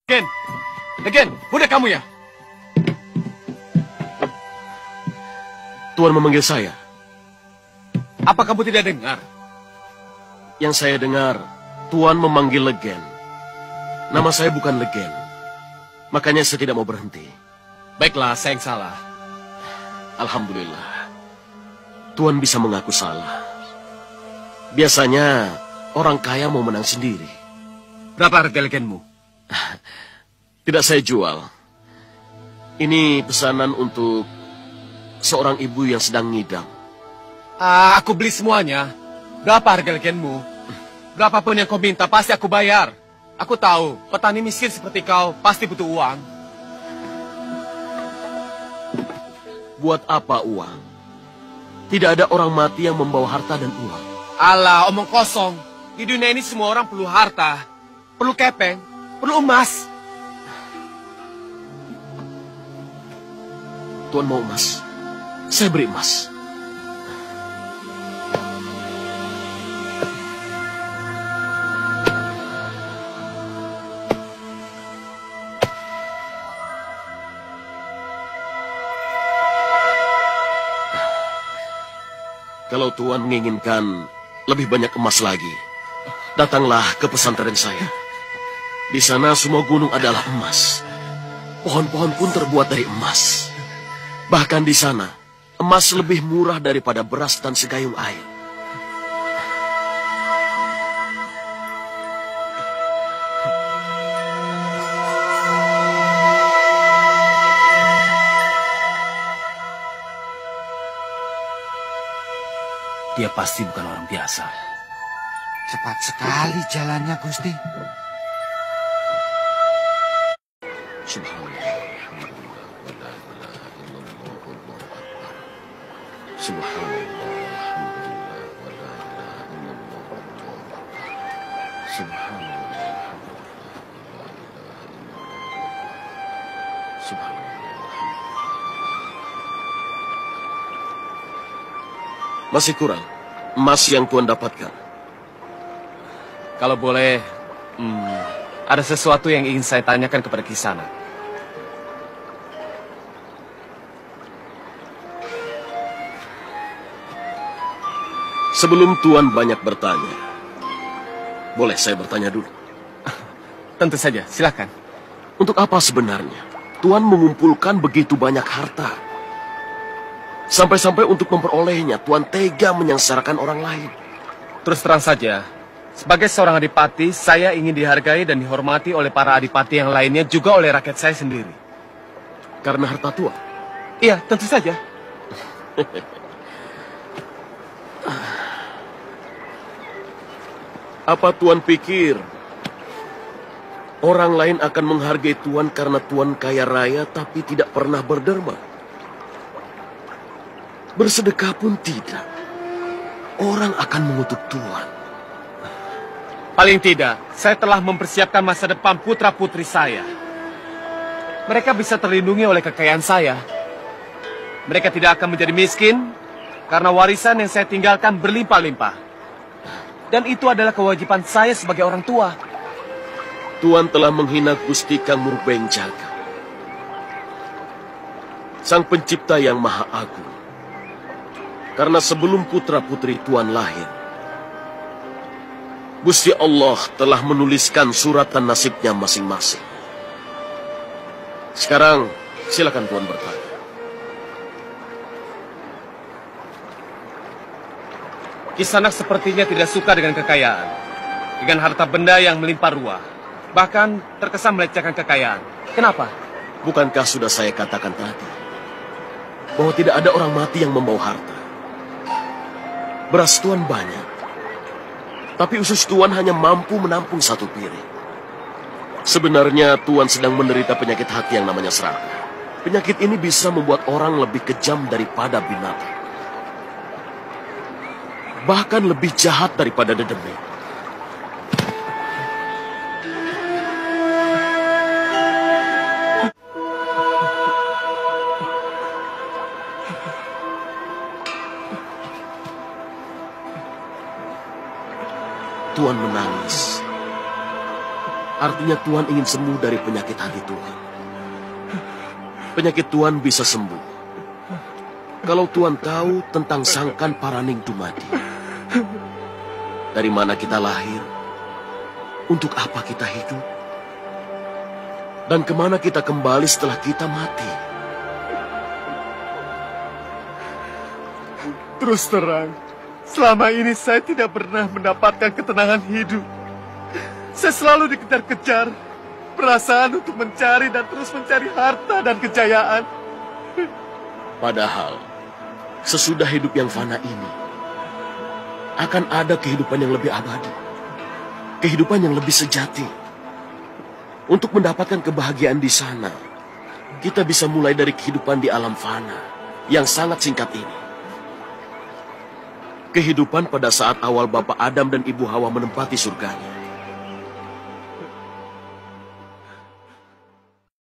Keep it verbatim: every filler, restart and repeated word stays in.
Ken, Ken, udah kamu ya? Tuan memanggil saya. Apa kamu tidak dengar? Yang saya dengar, Tuan memanggil Legen. Nama saya bukan Legen. Makanya saya tidak mau berhenti. Baiklah, saya yang salah. Alhamdulillah. Tuan bisa mengaku salah. Biasanya orang kaya mau menang sendiri. Berapa harga legenmu? Tidak saya jual. Ini pesanan untuk seorang ibu yang sedang ngidam. Ah, aku beli semuanya. Berapa harga legenmu? Berapapun yang kau minta, pasti aku bayar. Aku tahu, petani miskin seperti kau pasti butuh uang. Buat apa uang? Tidak ada orang mati yang membawa harta dan uang. Alah, omong kosong. Di dunia ini semua orang perlu harta. Perlu kepeng, perlu emas. Tuan mau emas? Saya beri emas. Kalau Tuan menginginkan lebih banyak emas lagi, datanglah ke pesantren saya. Di sana semua gunung adalah emas. Pohon-pohon pun terbuat dari emas. Bahkan di sana, emas lebih murah daripada beras dan segayung air. Dia pasti bukan orang biasa. Cepat sekali jalannya, Gusti. Subhanallah. Subhanallah. Subhanallah. Subhanallah. Masih kurang emas yang Tuan dapatkan. Kalau boleh, hmm, ada sesuatu yang ingin saya tanyakan kepada Kisana. Sebelum Tuan banyak bertanya, boleh saya bertanya dulu? Tentu saja, silakan. Untuk apa sebenarnya Tuan mengumpulkan begitu banyak harta? Sampai-sampai untuk memperolehnya, Tuan tega menyengsarakan orang lain. Terus terang saja, sebagai seorang adipati, saya ingin dihargai dan dihormati oleh para adipati yang lainnya, juga oleh rakyat saya sendiri. Karena harta Tuan? Iya, tentu saja. Apa Tuan pikir orang lain akan menghargai Tuan karena Tuan kaya raya tapi tidak pernah berderma? Bersedekah pun tidak. Orang akan mengutuk Tuan. Paling tidak, saya telah mempersiapkan masa depan putra-putri saya. Mereka bisa terlindungi oleh kekayaan saya. Mereka tidak akan menjadi miskin karena warisan yang saya tinggalkan berlimpah-limpah. Dan itu adalah kewajiban saya sebagai orang tua. Tuan telah menghina Gusti Kang Murbeng Jaga, Sang Pencipta yang Maha Agung. Karena sebelum putra-putri Tuan lahir, Gusti Allah telah menuliskan suratan nasibnya masing-masing. Sekarang, silakan Tuan bertanya. Kisanak sepertinya tidak suka dengan kekayaan, dengan harta benda yang melimpah ruah, bahkan terkesan melecehkan kekayaan. Kenapa? Bukankah sudah saya katakan tadi bahwa tidak ada orang mati yang membawa harta? Beras Tuan banyak, tapi usus Tuan hanya mampu menampung satu piring. Sebenarnya Tuan sedang menderita penyakit hati yang namanya serakah. Penyakit ini bisa membuat orang lebih kejam daripada binatang. Bahkan lebih jahat daripada dedemit. Tuan menangis. Artinya Sepertinya Tuhan ingin sembuh dari penyakit hati Tuhan. Penyakit Tuhan bisa sembuh kalau Tuhan tahu tentang sangkan paraning dumadi. Dari mana kita lahir, untuk apa kita hidup, dan kemana kita kembali setelah kita mati. Terus terang, selama ini saya tidak pernah mendapatkan ketenangan hidup. Saya selalu dikejar-kejar, perasaan untuk mencari dan terus mencari harta dan kejayaan. Padahal, sesudah hidup yang fana ini, akan ada kehidupan yang lebih abadi. Kehidupan yang lebih sejati. Untuk mendapatkan kebahagiaan di sana, kita bisa mulai dari kehidupan di alam fana yang sangat singkat ini. Kehidupan pada saat awal Bapak Adam dan Ibu Hawa menempati surganya.